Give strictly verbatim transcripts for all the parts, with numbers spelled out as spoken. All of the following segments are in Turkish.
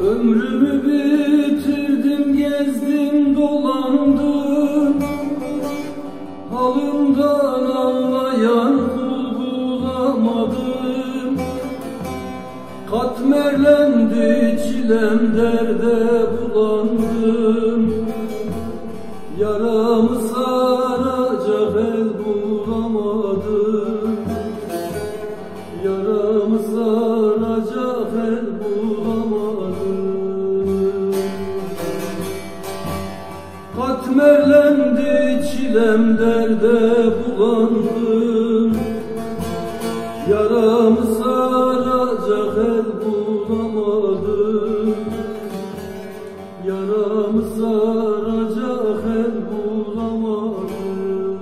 Ömrümü bitirdim, gezdim, dolandım. Halımdan anlayan kul bulamadım. Katmerlendi çilem, derde bulandım. Yaramı saracak el bulamadım. Yaramı saracak el bulamadım. Katmerlendi çilem, derde bulandım. Yaramı saracak el bulamadım. Yaramı saracak el bulamadım.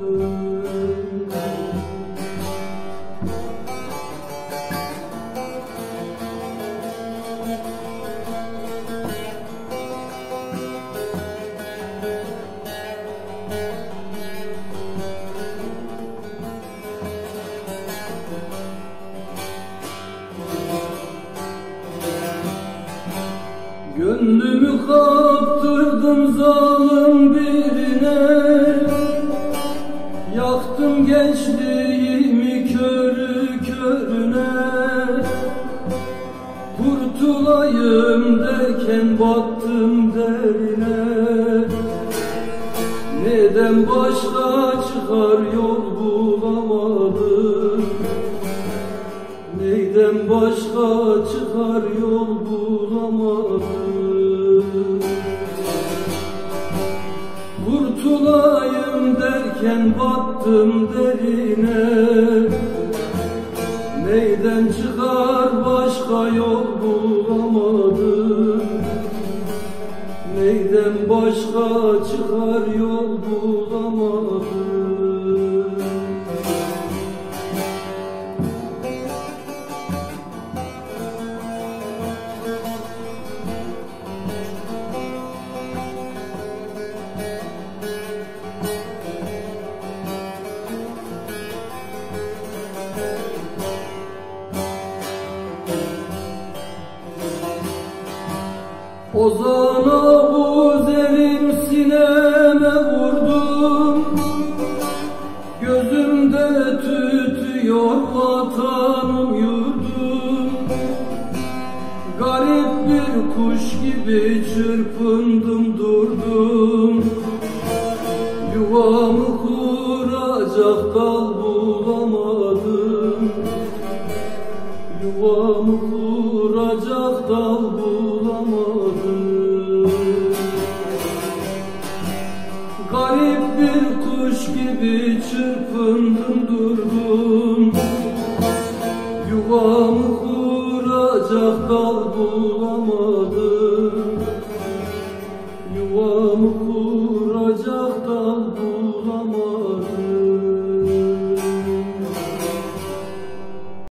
Gönlümü kaptırdım zalim birine. Yaktım gençliğimi körü körüne. Kurtulayım derken battım derine. Neden başka çıkar yol bulamadım. Neyden başka çıkar yol bulamadım. Kurtulayım derken battım derine. Neyden çıkar başka yol bulamadım. Neyden başka çıkar yol bulamadım. Ozana bu zerim sineme vurdum. Gözümde tütüyor vatanım yurdum. Garip bir kuş gibi çırpındım durdum. Yuvamı kuracak dal bulamadım. Yuvamı kuracak dal bulamadım. Garip bir kuş gibi çırpındım durdum. Yuvamı kuracak dal bulamadım. Yuvamı kuracak